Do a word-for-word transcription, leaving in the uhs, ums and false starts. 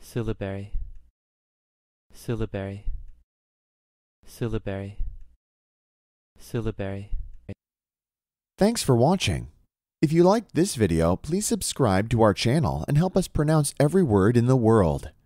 syllabary, syllabary, syllabary, syllabary. Thanks for watching. If you liked this video, please subscribe to our channel and help us pronounce every word in the world.